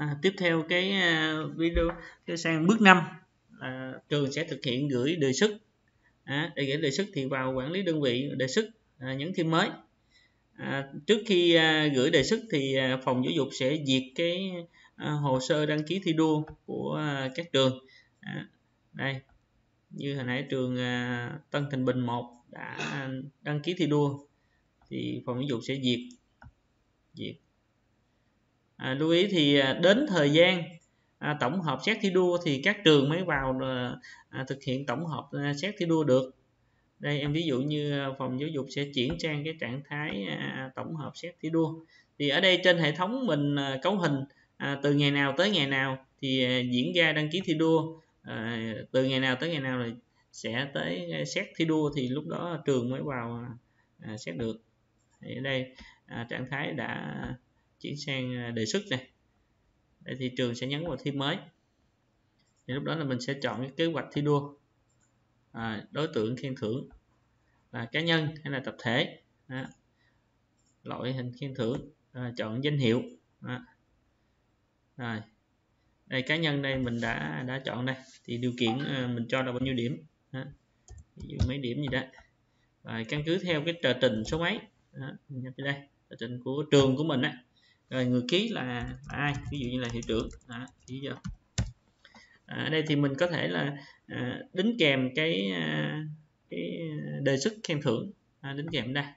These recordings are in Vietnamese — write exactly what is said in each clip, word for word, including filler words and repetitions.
À, tiếp theo cái uh, video cái sang bước năm là trường sẽ thực hiện gửi đề xuất. À, để gửi đề xuất thì vào quản lý đơn vị đề xuất, à, nhấn thêm mới. À, trước khi à, gửi đề xuất thì à, phòng giáo dục sẽ duyệt cái à, hồ sơ đăng ký thi đua của à, các trường. À, đây như hồi nãy trường à, Tân Thành Bình một đã đăng ký thi đua thì phòng giáo dục sẽ duyệt duyệt à, lưu ý thì à, đến thời gian à, tổng hợp xét thi đua thì các trường mới vào à, thực hiện tổng hợp à, xét thi đua được. Đây em ví dụ như phòng giáo dục sẽ chuyển sang cái trạng thái à, tổng hợp xét thi đua, thì ở đây trên hệ thống mình à, cấu hình à, từ ngày nào tới ngày nào thì à, diễn ra đăng ký thi đua, à, từ ngày nào tới ngày nào là sẽ tới xét thi đua, thì lúc đó trường mới vào à, xét được. Thì ở đây à, trạng thái đã chuyển sang đề xuất này. Đây thì trường sẽ nhấn vào thi mới, thì lúc đó là mình sẽ chọn cái kế hoạch thi đua, à, đối tượng khen thưởng là cá nhân hay là tập thể, đó. Loại hình khen thưởng, à, chọn danh hiệu, đó. Rồi đây cá nhân đây mình đã đã chọn đây, thì điều kiện à, mình cho là bao nhiêu điểm, đó. Ví dụ mấy điểm gì đó, rồi căn cứ theo cái tờ trình số mấy, đó. Mình nhập đây tờ trình của trường của mình á, rồi người ký là, là ai, ví dụ như là hiệu trưởng, đó. Ký vô. À, ở đây thì mình có thể là à, đính kèm cái à, cái đề xuất khen thưởng, à, đính kèm đây.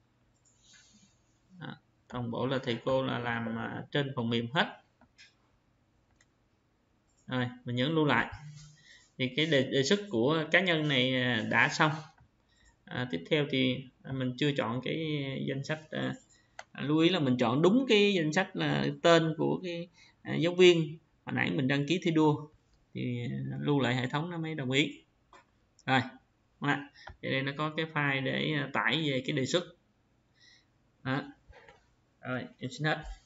Đó. Toàn bộ là thầy cô là làm à, trên phần mềm hết. Rồi mình nhấn lưu lại, thì cái đề, đề xuất của cá nhân này đã xong. À, tiếp theo thì mình chưa chọn cái danh sách, à, lưu ý là mình chọn đúng cái danh sách là tên của cái à, giáo viên hồi nãy mình đăng ký thi đua, thì lưu lại hệ thống nó mới đồng ý. Rồi thì đây nó có cái file để tải về cái đề xuất. Đó. Rồi em xin hết.